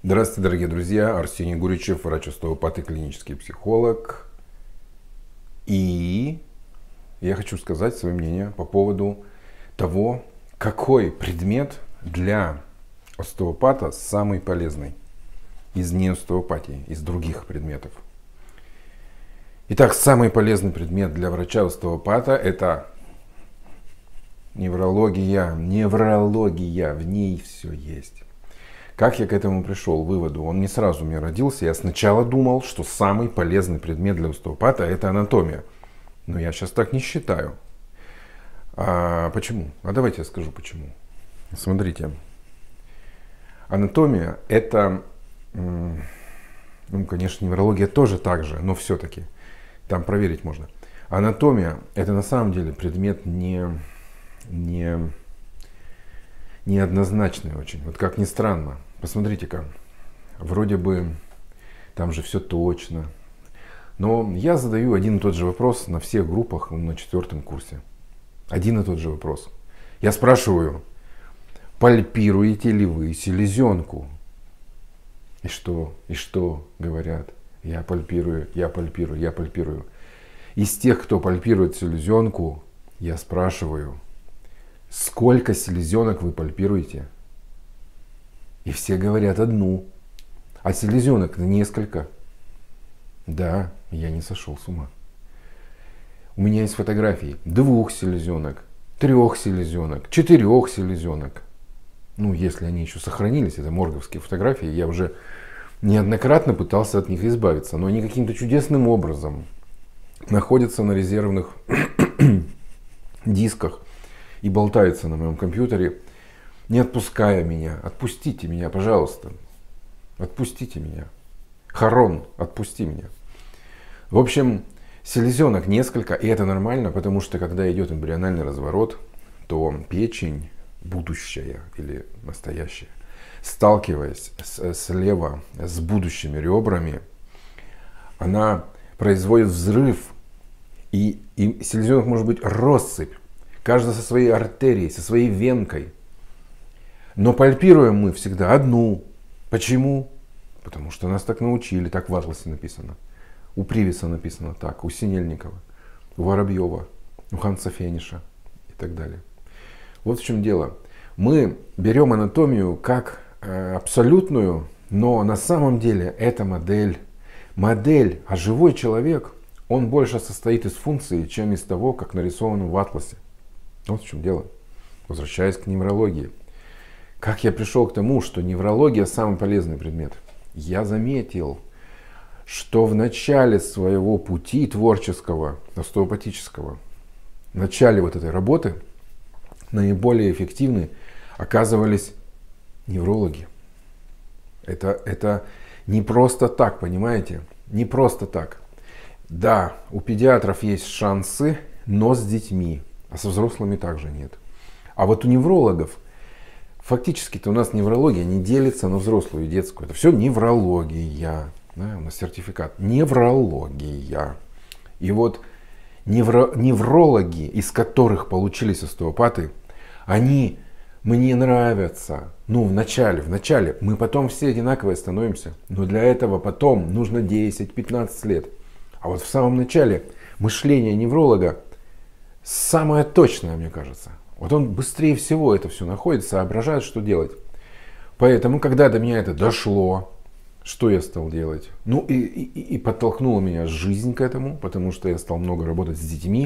Здравствуйте, дорогие друзья. Арсений Гуричев, врач-остеопат и клинический психолог. И я хочу сказать свое мнение по поводу того, какой предмет для остеопата самый полезный из неостеопатии, из других предметов. Итак, самый полезный предмет для врача-остеопата — это неврология. Неврология, в ней все есть. Как я к этому пришел, выводу? Он не сразу у меня родился. Я сначала думал, что самый полезный предмет для остеопата — это анатомия. Но я сейчас так не считаю. Почему? Давайте я скажу почему. Смотрите. Анатомия — это, конечно, неврология тоже так же, но все-таки. Там проверить можно. Анатомия — это на самом деле предмет неоднозначный очень. Вот как ни странно. Посмотрите-ка. Вроде бы там же все точно. Но я задаю один и тот же вопрос на всех группах на 4 курсе. Один и тот же вопрос. Я спрашиваю: пальпируете ли вы селезенку? И что? И что говорят? Я пальпирую, я пальпирую, я пальпирую. Из тех, кто пальпирует селезенку, я спрашиваю: сколько селезенок вы пальпируете? И все говорят одну. А селезенок несколько. Да, я не сошел с ума. У меня есть фотографии 2 селезенок, 3 селезенок, 4 селезенок. Ну, если они еще сохранились, это морговские фотографии. Я уже неоднократно пытался от них избавиться. Но они каким-то чудесным образом находятся на резервных дисках и болтаются на моем компьютере, не отпуская меня. Отпустите меня, пожалуйста. Отпустите меня. Харон, отпусти меня. В общем, селезенок несколько, и это нормально, потому что когда идет эмбриональный разворот, то печень, будущая или настоящая, сталкиваясь слева с будущими ребрами, она производит взрыв, и селезенок может быть россыпь. Каждый со своей артерией, со своей венкой. Но пальпируем мы всегда одну. Почему? Потому что нас так научили, так в атласе написано. У Привиса написано так, у Синельникова, у Воробьева, у Ханса Фениша и так далее. Вот в чем дело. Мы берем анатомию как абсолютную, но на самом деле это модель. Модель, а живой человек, он больше состоит из функций, чем из того, как нарисовано в атласе. Вот в чем дело. Возвращаясь к неврологии. Как я пришел к тому, что неврология самый полезный предмет? Я заметил, что в начале своего пути творческого, остеопатического, в начале вот этой работы наиболее эффективны оказывались неврологи. Это не просто так, понимаете? Не просто так. Да, у педиатров есть шансы, но с детьми. А со взрослыми также нет. А вот у неврологов, фактически-то у нас неврология не делится на взрослую и детскую. Это все неврология. Да, у нас сертификат. Неврология. И вот неврологи, из которых получились остеопаты, они мне нравятся. Ну, в начале. Мы потом все одинаковые становимся. Но для этого потом нужно 10-15 лет. А вот в самом начале мышление невролога самое точное, мне кажется. Вот он быстрее всего это все находит, соображает, что делать. Поэтому, когда до меня это дошло, что я стал делать? Ну и подтолкнула меня жизнь к этому, потому что я стал много работать с детьми.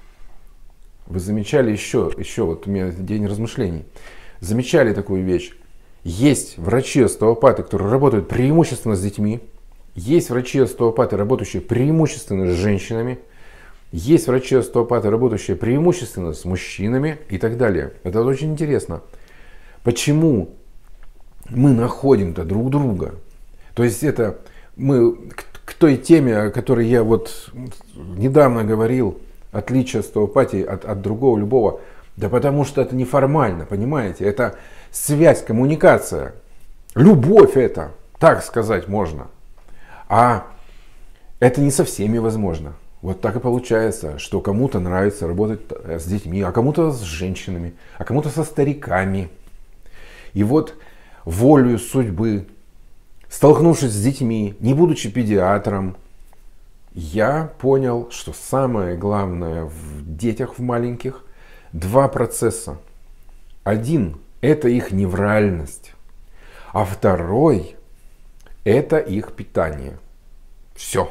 Вы замечали еще вот у меня день размышлений. Замечали такую вещь. Есть врачи-остеопаты, которые работают преимущественно с детьми. Есть врачи-остеопаты, работающие преимущественно с женщинами. Есть врачи-остеопаты, работающие преимущественно с мужчинами и так далее. Это очень интересно. Почему мы находим-то друг друга? То есть это мы к той теме, о которой я вот недавно говорил, отличие остеопатии от другого любого. Да потому что это неформально, понимаете? Это связь, коммуникация. Любовь это, так сказать можно. А это не со всеми возможно. Вот так и получается, что кому-то нравится работать с детьми, а кому-то с женщинами, а кому-то со стариками. И вот волею судьбы столкнувшись с детьми, не будучи педиатром, я понял, что самое главное в детях, в маленьких, два процесса. Один – это их невральность, а второй – это их питание. Все.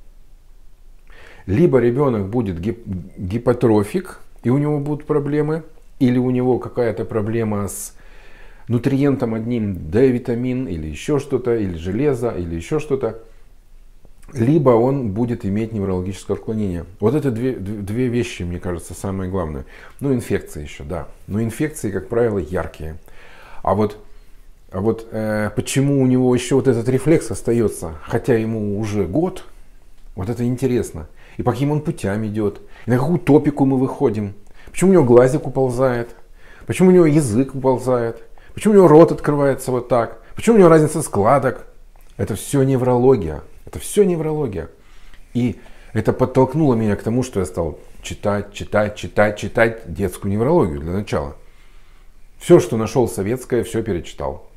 Либо ребенок будет гипотрофик, и у него будут проблемы, или у него какая-то проблема с нутриентом одним, D-витамин, или еще что-то, или железо, или еще что-то. Либо он будет иметь неврологическое отклонение. Вот это две вещи, мне кажется, самое главное. Ну, инфекции еще, да. Но инфекции, как правило, яркие. А вот почему у него еще вот этот рефлекс остается, хотя ему уже год, вот это интересно. И по каким он путям идет, и на какую топику мы выходим. Почему у него глазик уползает, почему у него язык уползает, почему у него рот открывается вот так, почему у него разница складок. Это все неврология. Это все неврология. И это подтолкнуло меня к тому, что я стал читать детскую неврологию для начала. Все, что нашел советское, все перечитал.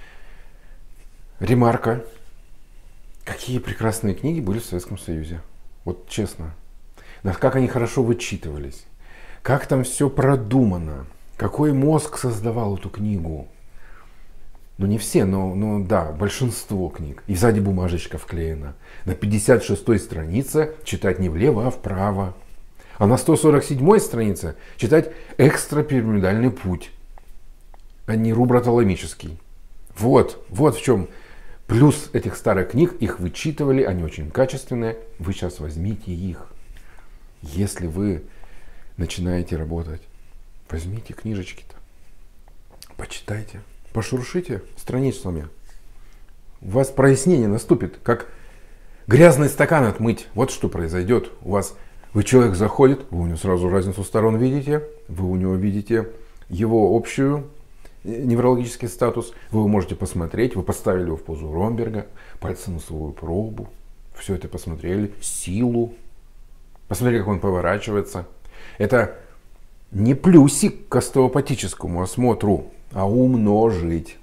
Ремарка. Какие прекрасные книги были в Советском Союзе. Вот честно. Как они хорошо вычитывались. Как там все продумано. Какой мозг создавал эту книгу. Ну не все, но да, большинство книг. И сзади бумажечка вклеена. На 56-й странице читать не влево, а вправо. А на 147-й странице читать экстрапирамидальный путь, а не руброталамический. Вот в чем плюс этих старых книг. Их вычитывали, они очень качественные. Вы сейчас возьмите их. Если вы начинаете работать, возьмите книжечки-то, почитайте. Пошуршите страницами. У вас прояснение наступит, как грязный стакан отмыть. Вот что произойдет. Человек заходит, вы у него сразу разницу сторон видите, вы у него видите его общую неврологический статус, вы его можете посмотреть, вы поставили его в позу Ромберга, пальцем-носовую пробу, все это посмотрели, силу, посмотрели, как он поворачивается. Это не плюсик к остеопатическому осмотру, а умножить.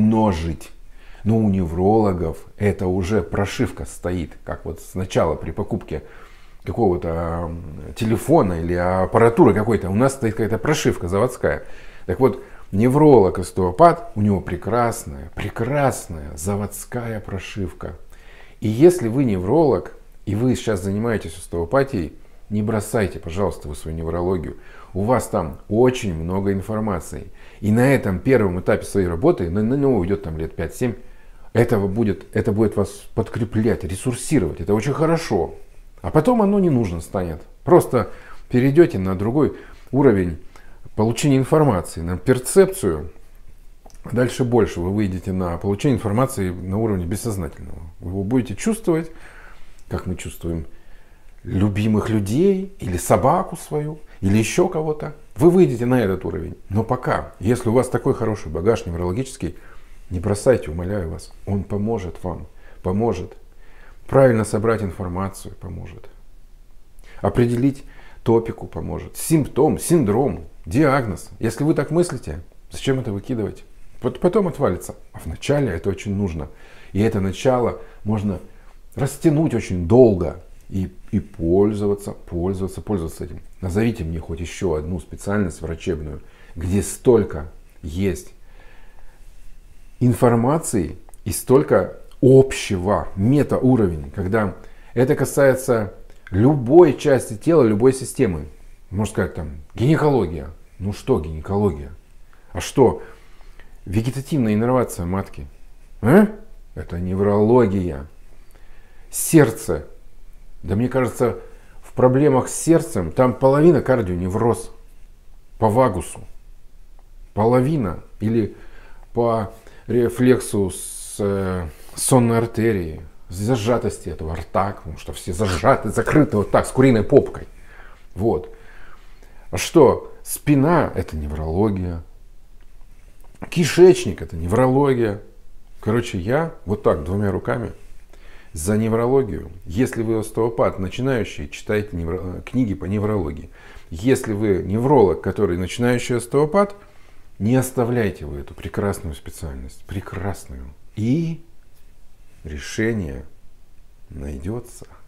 Но у неврологов это уже прошивка стоит. Как вот сначала при покупке какого-то телефона или аппаратуры какой-то, у нас стоит какая-то прошивка заводская. Так вот, невролог-остеопат, у него прекрасная заводская прошивка. И если вы невролог, и вы сейчас занимаетесь остеопатией, не бросайте, пожалуйста, вы свою неврологию. У вас там очень много информации. И на этом первом этапе своей работы, на него уйдет там лет 5-7, это будет вас подкреплять, ресурсировать. Это очень хорошо. А потом оно не нужно станет. Просто перейдете на другой уровень получения информации, на перцепцию. Дальше больше вы выйдете на получение информации на уровне бессознательного. Вы его будете чувствовать, как мы чувствуем любимых людей, или собаку свою, или еще кого-то. Вы выйдете на этот уровень. Но пока, если у вас такой хороший багаж неврологический, не бросайте, умоляю вас. Он поможет вам, поможет. Правильно собрать информацию поможет. Определить топику поможет. Симптом, синдром, диагноз. Если вы так мыслите, зачем это выкидывать? Потом отвалится. А вначале это очень нужно. И это начало можно растянуть очень долго. И пользоваться этим. Назовите мне хоть еще одну специальность врачебную, где столько есть информации и столько общего метауровень, когда это касается любой части тела, любой системы. Можно сказать, там, гинекология. Ну что гинекология? А что? Вегетативная иннервация матки. Это неврология. Сердце. Да мне кажется, в проблемах с сердцем там половина кардионевроз по вагусу. Половина. Или по рефлексу с сонной артерии. Зажатости этого рта. Потому что все зажаты, закрыты вот так, с куриной попкой. Вот. А что? Спина – это неврология. Кишечник – это неврология. Короче, я вот так двумя руками за неврологию. Если вы остеопат начинающий, читайте книги по неврологии. Если вы невролог, который начинающий остеопат, не оставляйте вы эту прекрасную специальность. Прекрасную. И решение найдется.